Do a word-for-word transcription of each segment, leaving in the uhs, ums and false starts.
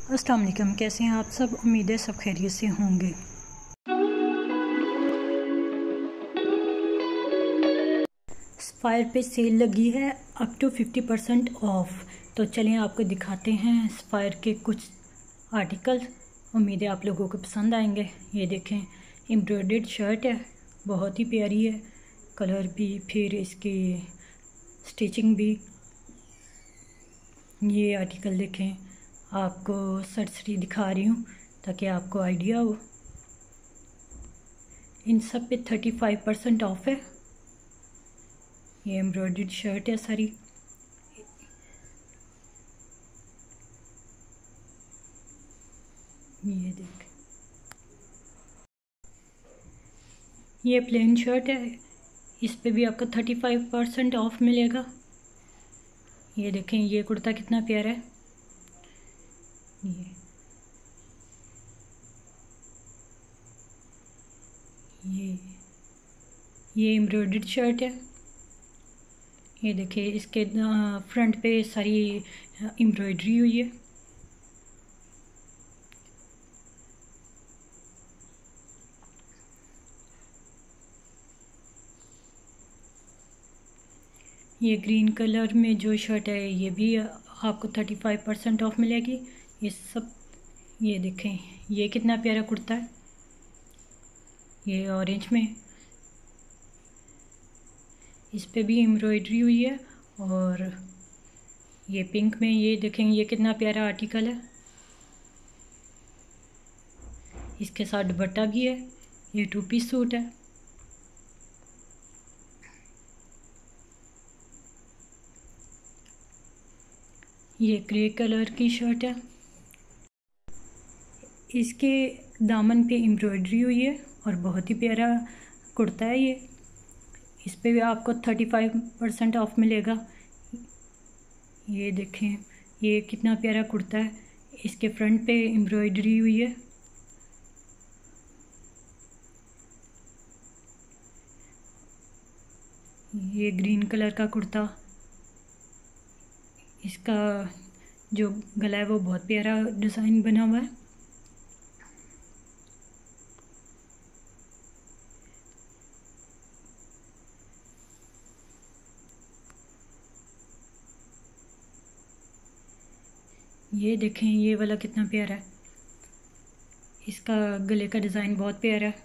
अस्सलाम वालेकुम, कैसे हैं आप सब। उम्मीद है सब खैरियत से होंगे। स्पायर पे सेल लगी है up to fifty percent off. तो चलिए आपको दिखाते हैं स्पायर के कुछ आर्टिकल। उम्मीद है आप लोगों को पसंद आएंगे। ये देखें, एम्ब्रॉयडर्ड शर्ट है, बहुत ही प्यारी है, कलर भी, फिर इसकी स्टिचिंग भी। ये आर्टिकल देखें, आपको सरसरी दिखा रही हूँ ताकि आपको आइडिया हो। इन सब पे थर्टी फाइव परसेंट ऑफ है। ये एम्ब्रॉयडर्ड शर्ट है सारी। ये देख, ये प्लेन शर्ट है, इस पे भी आपको थर्टी फाइव परसेंट ऑफ मिलेगा। ये देखें, ये कुर्ता कितना प्यारा है। ये ये ये एम्ब्रॉयडर्ड शर्ट है। ये देखिए, इसके फ्रंट पे सारी एम्ब्रॉयडरी हुई है। ये ग्रीन कलर में जो शर्ट है, ये भी आपको थर्टी फाइव परसेंट ऑफ मिलेगी। ये सब, ये देखें, ये कितना प्यारा कुर्ता है। ये ऑरेंज में, इस पे भी एम्ब्रॉयडरी हुई है। और ये पिंक में, ये देखें, ये कितना प्यारा आर्टिकल है। इसके साथ दुपट्टा भी है। ये टू पीस सूट है। ये ग्रे कलर की शर्ट है, इसके दामन पे एम्ब्रॉयडरी हुई है और बहुत ही प्यारा कुर्ता है ये। इस पे भी आपको थर्टी फाइव परसेंट ऑफ मिलेगा। ये देखें, ये कितना प्यारा कुर्ता है, इसके फ्रंट पे एम्ब्रॉयडरी हुई है। ये ग्रीन कलर का कुर्ता, इसका जो गला है वो बहुत प्यारा डिज़ाइन बना हुआ है। ये देखें, ये वाला कितना प्यारा है, इसका गले का डिज़ाइन बहुत प्यारा है।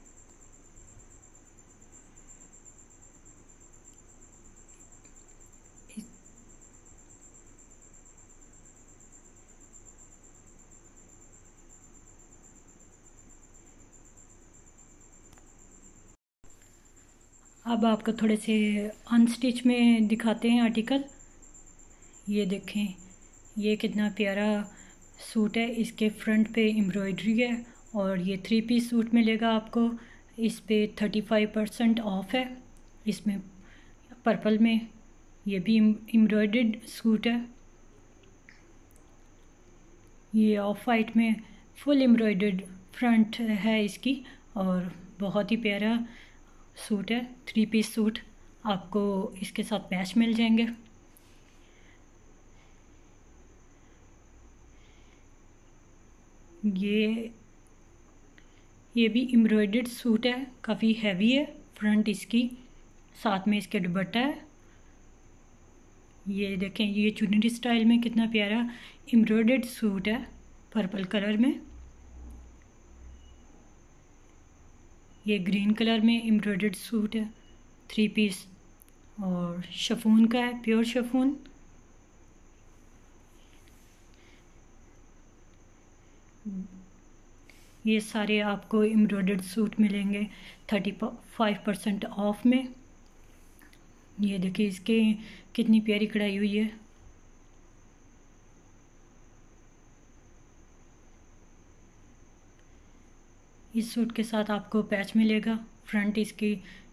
अब आपको थोड़े से अनस्टिच में दिखाते हैं आर्टिकल। ये देखें, ये कितना प्यारा सूट है, इसके फ्रंट पे एम्ब्रॉयडरी है और ये थ्री पीस सूट मिलेगा आपको। इस पे थर्टी फाइव परसेंट ऑफ है। इसमें पर्पल में, ये भी एम्ब्रॉयडर्ड सूट है। ये ऑफ वाइट में फुल एम्ब्रॉयडर्ड फ्रंट है इसकी और बहुत ही प्यारा सूट है। थ्री पीस सूट आपको इसके साथ मैच मिल जाएंगे। ये ये भी एम्ब्रॉयडर्ड सूट है, काफ़ी हैवी है फ्रंट इसकी, साथ में इसके दुपट्टा है। ये देखें, ये चुनरी स्टाइल में कितना प्यारा एम्ब्रॉयडर्ड सूट है, पर्पल कलर में। ये ग्रीन कलर में एम्ब्रॉयडर्ड सूट है, थ्री पीस और शिफॉन का है, प्योर शिफॉन। ये सारे आपको एम्ब्रॉयडर्ड सूट मिलेंगे थर्टी फाइव परसेंट ऑफ में। ये देखिए, इसके कितनी प्यारी कढ़ाई हुई है। इस सूट के साथ आपको पैच मिलेगा फ्रंट इसकी,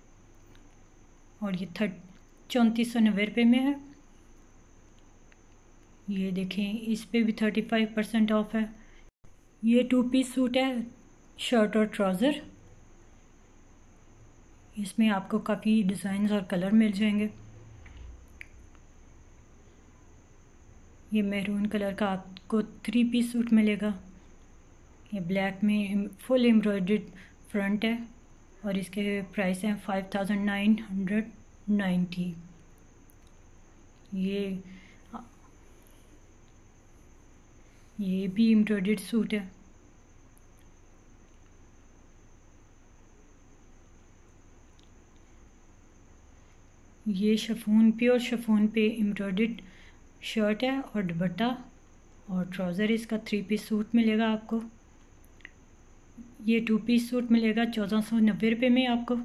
और ये थर्ट चौंतीस सौ नब्बे रुपये में है। ये देखें, इस पे भी थर्टी फाइव परसेंट ऑफ है। ये टू पीस सूट है, शर्ट और ट्राउज़र। इसमें आपको काफ़ी डिज़ाइंस और कलर मिल जाएंगे। ये मैरून कलर का आपको थ्री पीस सूट मिलेगा। ये ब्लैक में फुल एम्ब्रॉयडर्ड फ्रंट है और इसके प्राइस हैं five thousand nine hundred ninety. ये ये भी एम्ब्रॉयडर्ड सूट है। ये शिफॉन प्योर शिफॉन पे एम्ब्रॉयडर्ड शर्ट है और दुपट्टा और ट्राउज़र इसका थ्री पीस सूट मिलेगा आपको। ये टू पीस सूट मिलेगा चौदह सौ नब्बे रुपये में आपको।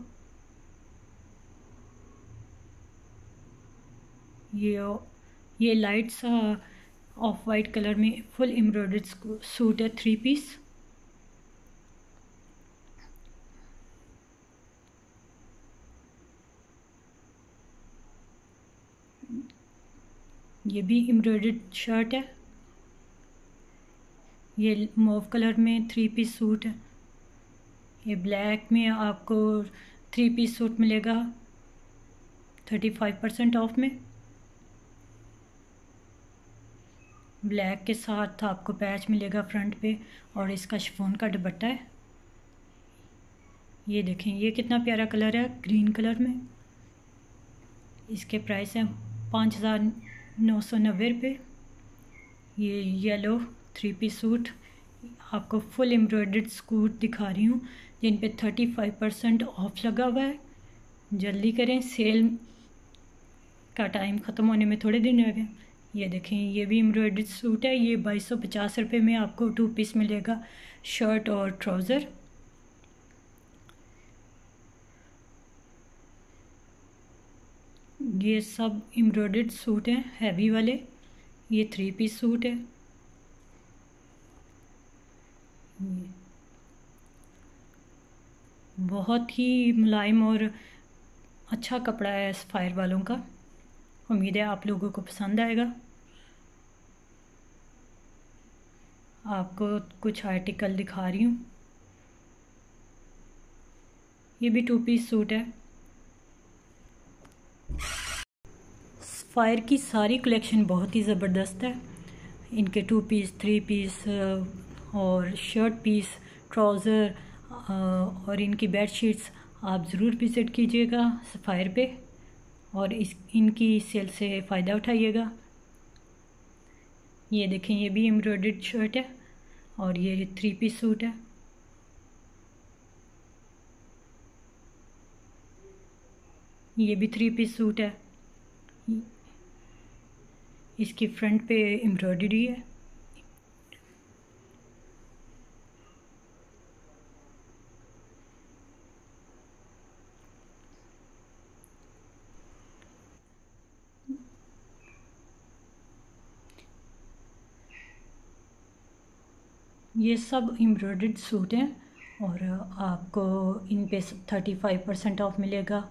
ये ये लाइट सा ऑफ वाइट कलर में फुल एम्ब्रॉयडर्ड सूट है थ्री पीस। ये भी एम्ब्रॉयडर्ड शर्ट है। ये मॉव कलर में थ्री पीस सूट है। ये ब्लैक में आपको थ्री पीस सूट मिलेगा थर्टी फाइव परसेंट ऑफ में। ब्लैक के साथ आपको पैच मिलेगा फ्रंट पे और इसका शिफॉन का दुपट्टा है। ये देखें ये कितना प्यारा कलर है ग्रीन कलर में। इसके प्राइस हैं पाँच हज़ार नौ सौ नब्बे रुपये। ये येलो थ्री पीस सूट आपको फुल एम्ब्रॉयडर्ड सूट दिखा रही हूँ जिन पे थर्टी फाइव परसेंट ऑफ लगा हुआ है। जल्दी करें, सेल का टाइम ख़त्म होने में थोड़े दिन रह गए। ये देखें ये भी एम्ब्रॉयडर्ड सूट है। ये बाईस सौ पचास रुपये में आपको टू पीस मिलेगा, शर्ट और ट्राउज़र। ये सब एम्ब्रॉयडर्ड सूट हैं हैवी वाले। ये थ्री पीस सूट है। बहुत ही मुलायम और अच्छा कपड़ा है सफ़ायर वालों का। उम्मीद है आप लोगों को पसंद आएगा। आपको कुछ आर्टिकल दिखा रही हूँ। ये भी टू पीस सूट है। सफ़ायर की सारी कलेक्शन बहुत ही ज़बरदस्त है। इनके टू पीस, थ्री पीस और शर्ट पीस, ट्राउज़र और इनकी बेड शीट्स आप ज़रूर विज़िट कीजिएगा सफ़ायर पे और इस इनकी सेल से फ़ायदा उठाइएगा। ये देखें ये भी एम्ब्रॉयडर्ड शर्ट है और ये थ्री पीस सूट है। ये भी थ्री पीस सूट है। इसकी फ्रंट पे एम्ब्रॉयडरी है। ये सब एम्ब्रॉयडर्ड सूट हैं और आपको इन पे थर्टी फाइव परसेंट ऑफ मिलेगा।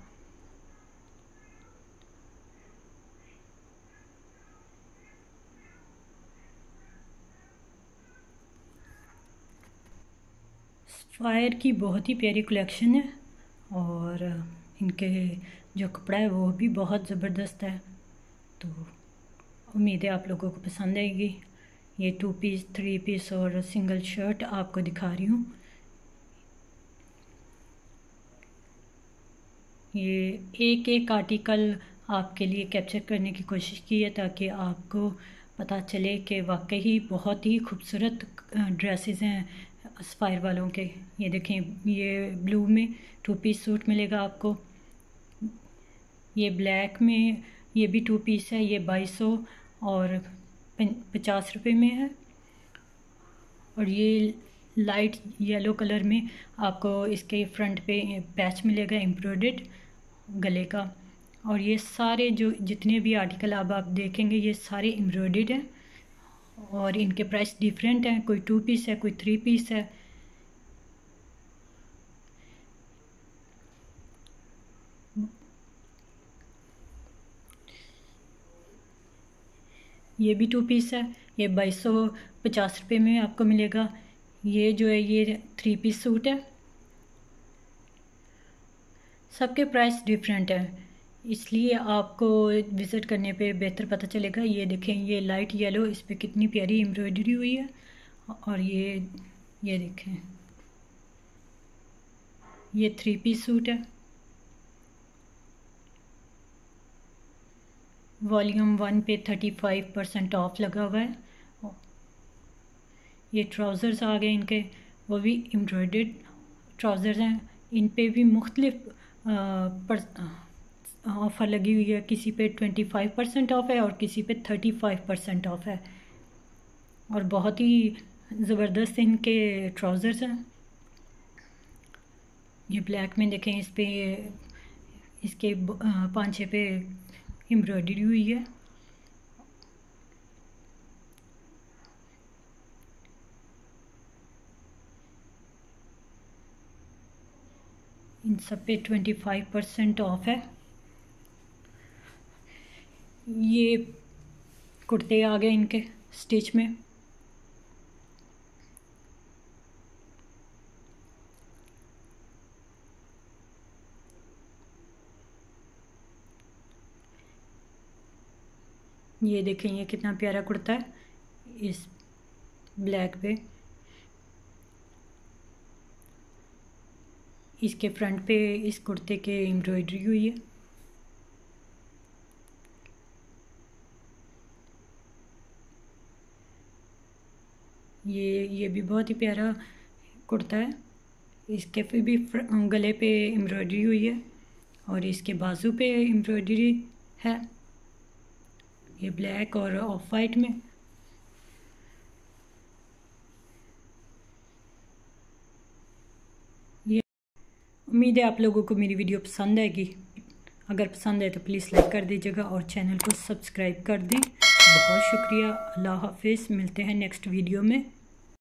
सफ़ायर की बहुत ही प्यारी कलेक्शन है और इनके जो कपड़ा है वो भी बहुत ज़बरदस्त है। तो उम्मीद है आप लोगों को पसंद आएगी। ये टू पीस, थ्री पीस और सिंगल शर्ट आपको दिखा रही हूँ। ये एक एक आर्टिकल आपके लिए कैप्चर करने की कोशिश की है ताकि आपको पता चले कि वाकई बहुत ही खूबसूरत ड्रेसेस हैं सफ़ायर वालों के। ये देखें ये ब्लू में टू पीस सूट मिलेगा आपको। ये ब्लैक में ये भी टू पीस है। ये बाईस सौ और पचास रुपये में है। और ये लाइट येलो कलर में आपको इसके फ्रंट पे पैच मिलेगा एम्ब्रॉयडर्ड गले का। और ये सारे जो जितने भी आर्टिकल अब आप देखेंगे ये सारे एम्ब्रॉयडर्ड हैं और इनके प्राइस डिफरेंट हैं। कोई टू पीस है, कोई थ्री पीस है। ये भी टू पीस है। ये बाईस सौ पचास रुपये में आपको मिलेगा। ये जो है ये थ्री पीस सूट है। सबके प्राइस डिफरेंट है। इसलिए आपको विज़िट करने पे बेहतर पता चलेगा। ये देखें, ये लाइट येलो, इस पर कितनी प्यारी एम्ब्रॉयडरी हुई है। और ये ये देखें, ये थ्री पीस सूट है। वॉल्यूम वन पे थर्टी फाइव परसेंट ऑफ लगा हुआ है। ये ट्राउज़र्स आ गए इनके, वो भी एम्ब्रॉयडर्ड ट्राउज़र्स हैं। इन पे भी मुख्तलिफ ऑफ़र लगी हुई है। किसी पे ट्वेंटी फाइव परसेंट ऑफ है और किसी पे थर्टी फाइव परसेंट ऑफ है। और बहुत ही ज़बरदस्त इनके ट्राउज़र्स हैं। ये ब्लैक में देखें, इस पे इसके पांचे पे एम्ब्रॉयडरी हुई है। इन सब पे ट्वेंटी फाइव परसेंट ऑफ है। ये कुर्ते आ गए इनके स्टिच में। ये देखें, ये कितना प्यारा कुर्ता है इस ब्लैक पे। इसके फ्रंट पे इस कुर्ते के एम्ब्रॉयडरी हुई है। ये ये भी बहुत ही प्यारा कुर्ता है। इसके पे भी गले पे एम्ब्रॉयडरी हुई है और इसके बाजू पे एम्ब्रॉयडरी है। ये ब्लैक और ऑफ वाइट में। ये उम्मीद है आप लोगों को मेरी वीडियो पसंद आएगी। अगर पसंद है तो प्लीज़ लाइक कर दीजिएगा और चैनल को सब्सक्राइब कर दें। बहुत शुक्रिया। अल्लाह हाफिज़। मिलते हैं नेक्स्ट वीडियो में।